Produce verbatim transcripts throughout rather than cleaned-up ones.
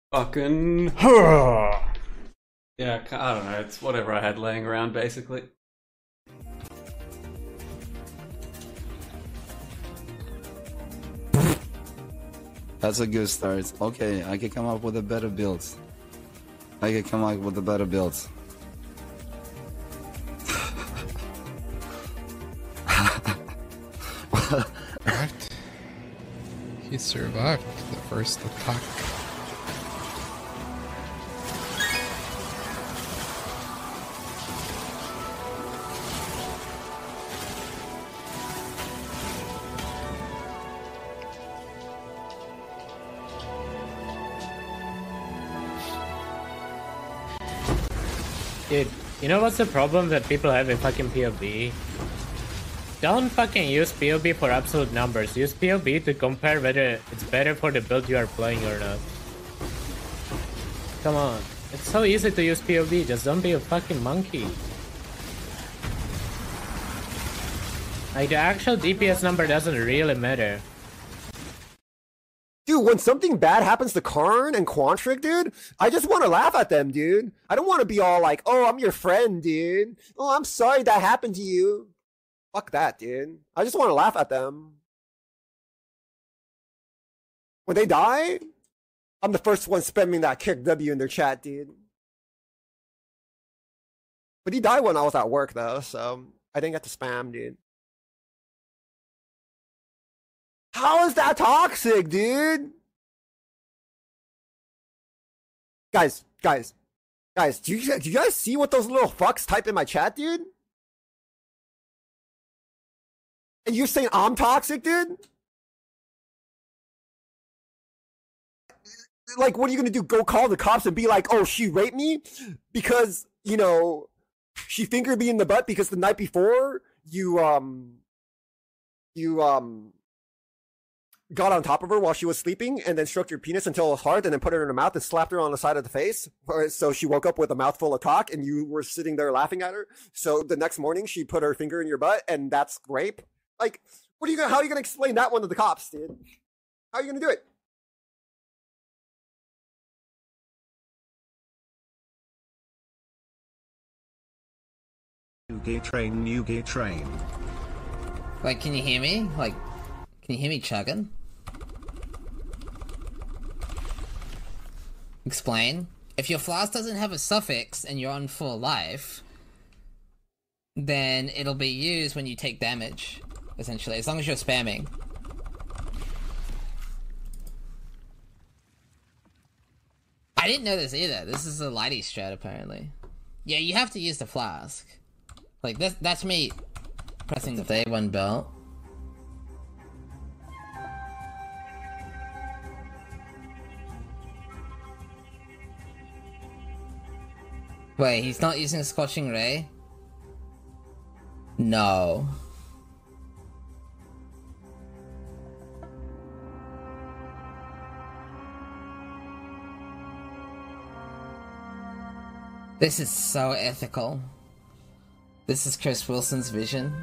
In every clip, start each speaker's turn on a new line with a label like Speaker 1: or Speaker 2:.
Speaker 1: Fucking. Yeah, I don't know. It's whatever I had laying around, basically.
Speaker 2: That's a good start. Okay, I can come up with a better build. I can come up with a better build.
Speaker 3: Right. He survived the first attack.
Speaker 4: Dude, you know what's the problem that people have in fucking P O B? Don't fucking use P O B for absolute numbers. Use P O B to compare whether it's better for the build you are playing or not. Come on. It's so easy to use P O B, just don't be a fucking monkey. Like, the actual D P S number doesn't really matter.
Speaker 5: Dude, when something bad happens to Carn and Quantrik, dude, I just want to laugh at them, dude. I don't want to be all like, oh, I'm your friend, dude. Oh, I'm sorry that happened to you. Fuck that, dude. I just want to laugh at them. When they die, I'm the first one spamming that kick W in their chat, dude. But he died when I was at work, though, so I didn't get to spam, dude. How is that toxic, dude? Guys, guys, guys, do you, do you guys see what those little fucks type in my chat, dude? And you're saying I'm toxic, dude? Like, what are you gonna do? Go call the cops and be like, oh, she raped me? Because, you know, she fingered me in the butt because the night before you, um, you, um, got on top of her while she was sleeping and then stroked your penis until it was hard and then put her in her mouth and slapped her on the side of the face. So she woke up with a mouthful of cock and you were sitting there laughing at her. So the next morning she put her finger in your butt and that's rape. Like, what are you gonna, how are you gonna explain that one to the cops, dude? How are you gonna do it?
Speaker 6: New gay train, new gay train.
Speaker 7: Like, can you hear me? Like, can you hear me chugging? Explain. If your flask doesn't have a suffix and you're on full life, then it'll be used when you take damage, essentially, as long as you're spamming. I didn't know this either. This is a lighty strat, apparently. Yeah, you have to use the flask. Like, that's, that's me pressing the day one belt. Wait, he's not using Scorching Ray? No. This is so ethical. This is Chris Wilson's vision.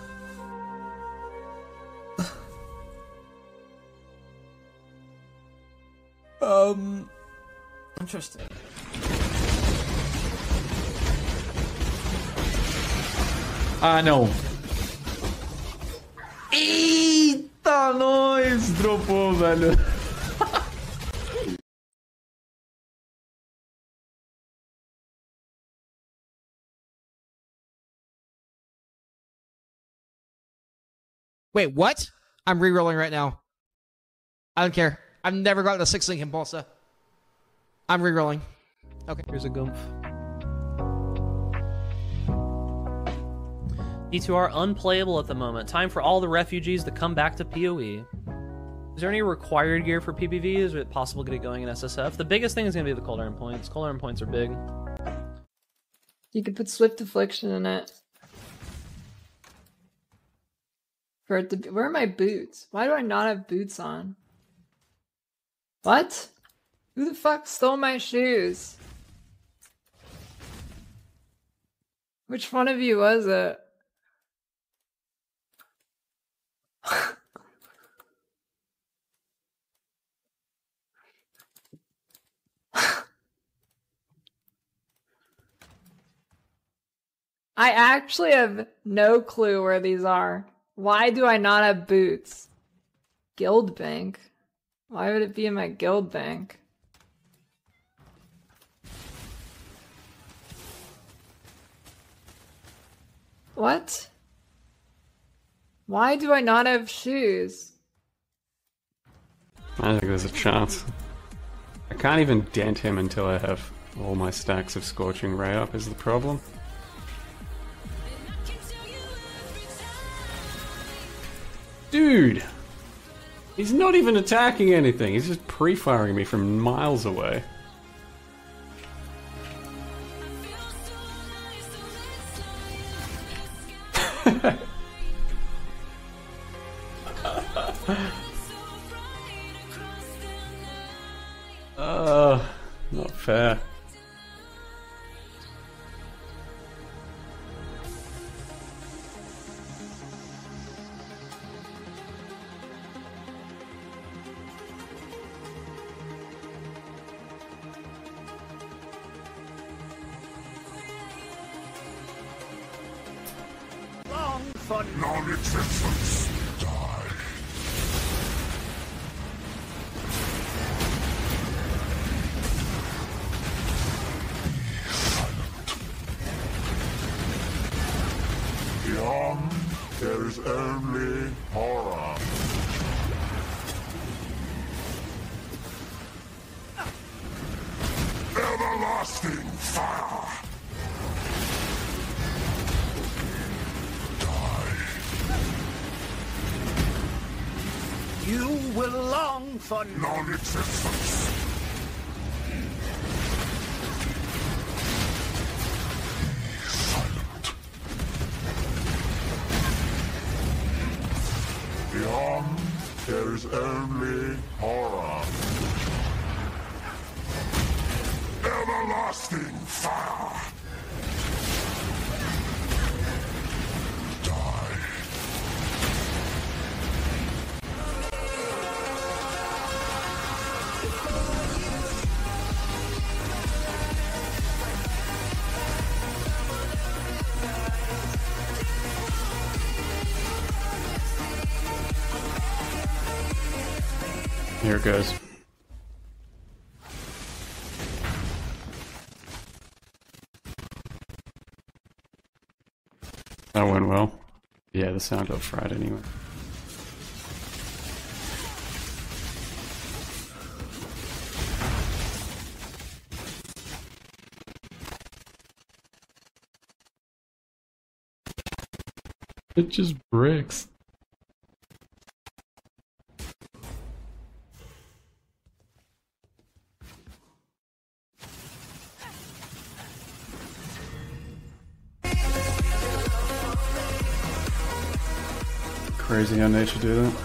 Speaker 7: um... Interesting.
Speaker 1: Ah, não. Eita, nós! Dropou, velho.
Speaker 8: Wait, what? I'm re-rolling right now. I don't care. I've never gotten a six-link impulsa. I'm re-rolling. Okay.
Speaker 9: Here's a goomph. D two R unplayable at the moment. Time for all the refugees to come back to P O E. Is there any required gear for P P V? Is it possible to get it going in S S F? The biggest thing is going to be the cold iron points. Cold iron points are big.
Speaker 10: You could put Swift Affliction in it. For it to be, where are my boots? Why do I not have boots on? What? Who the fuck stole my shoes? Which one of you was it? I actually have no clue where these are. Why do I not have boots? Guild bank? Why would it be in my guild bank? What? Why do I not have shoes?
Speaker 1: I think there's a chance. I can't even dent him until I have all my stacks of Scorching Ray up, is the problem. Dude! He's not even attacking anything, he's just pre-firing me from miles away. Uh, not fair.
Speaker 6: Long for non-existence. Die. Beyond, there is only horror. Everlasting fire. You will long for non-existence. Silent. Beyond, there is only horror. Everlasting fire.
Speaker 1: Here it goes. That went well. Yeah, the sound got fried anyway. It just bricks. Crazy how nature do that.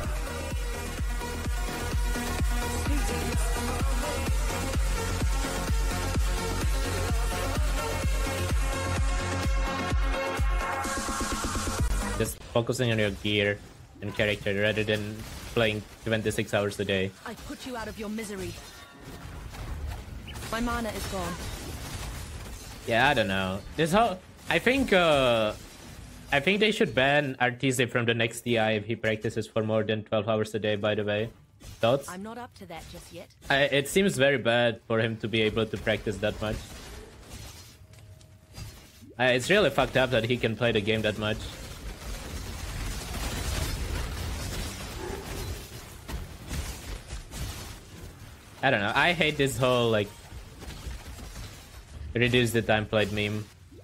Speaker 4: Just focusing on your gear and character rather than playing twenty-six hours a day.
Speaker 11: I put you out of your misery. My mana is gone.
Speaker 4: Yeah, I don't know. This whole, I think, uh, I think they should ban Artise from the next D I if he practices for more than twelve hours a day. By the way, thoughts?
Speaker 11: I'm not up to that just yet.
Speaker 4: I, it seems very bad for him to be able to practice that much. Uh, it's really fucked up that he can play the game that much. I don't know. I hate this whole like reduce the time played meme.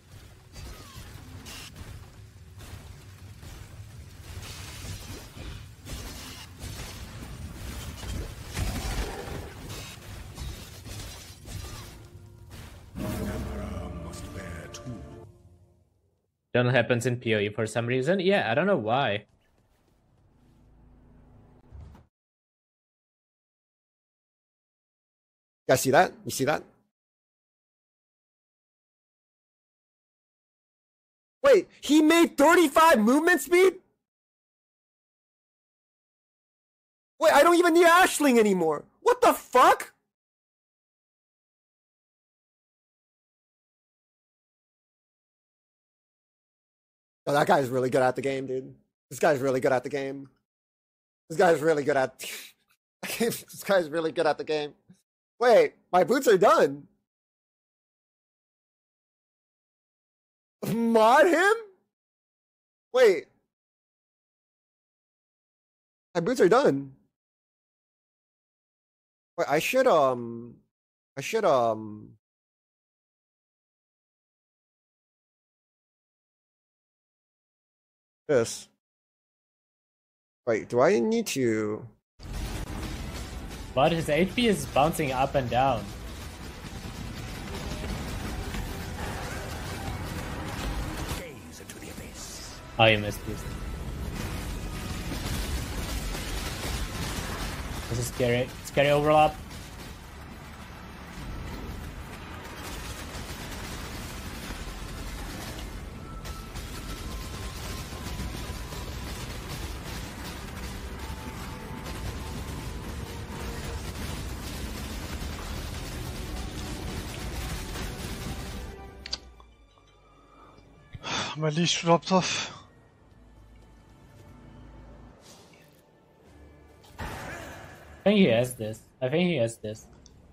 Speaker 4: That happens in P O E for some reason. Yeah, I don't know why.
Speaker 5: You guys see that? You see that? Wait, he made thirty-five movement speed? Wait, I don't even need Ashling anymore. What the fuck? Oh, that guy's really good at the game, dude. This guy's really good at the game. This guy's really good at. This guy's really good at the game. Wait, my boots are done. Mod him? Wait. My boots are done. Wait, I should, um... I should, um... This. Wait, do I need to...
Speaker 4: But his H P is bouncing up and down. Oh, you missed this. This is scary. Scary overlap.
Speaker 12: My leash dropped off.
Speaker 4: I think he has this. I think he has this.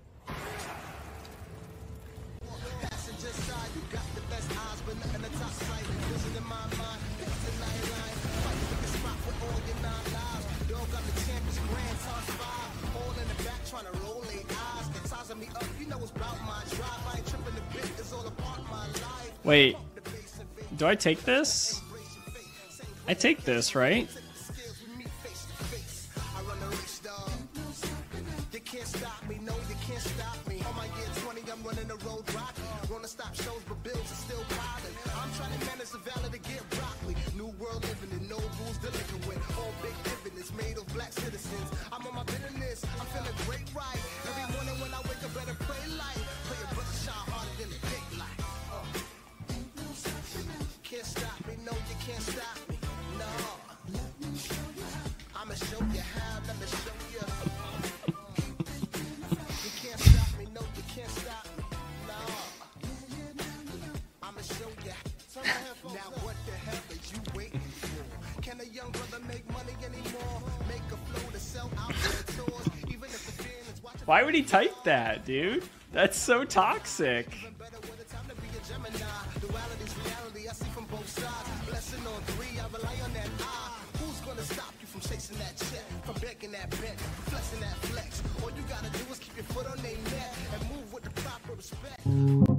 Speaker 13: Wait, do I take this? I take this, right? Why would he type that, dude? That's so toxic.
Speaker 14: That